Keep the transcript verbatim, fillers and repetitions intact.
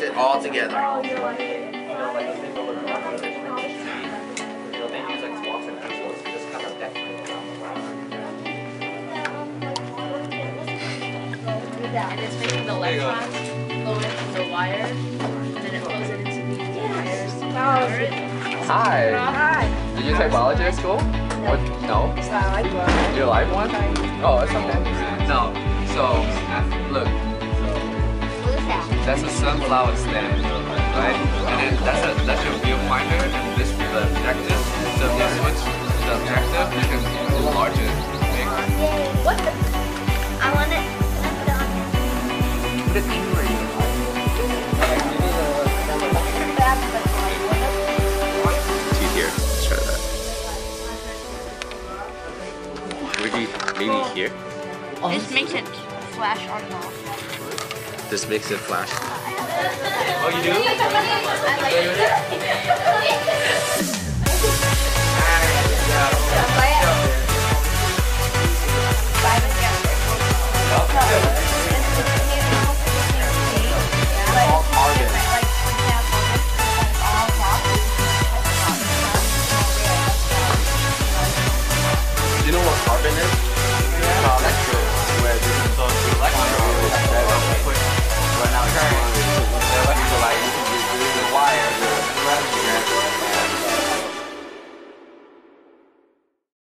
it all together. And it's making the electrons flow into the wire, and then it flows it into these wires. Hi. Hi. Did you take biology at school? What? No? You like one? Oh, it's okay. No. So, look. That's a sunflower stem, right? And then that's a that's your viewfinder, and this is the objective. So if you switch the objective, you can enlarge it. What? I want it. Put it anywhere you like. See here. Let's try that. Maybe maybe here. This makes it flash on and off. This makes it flash. Oh, you do? I like it.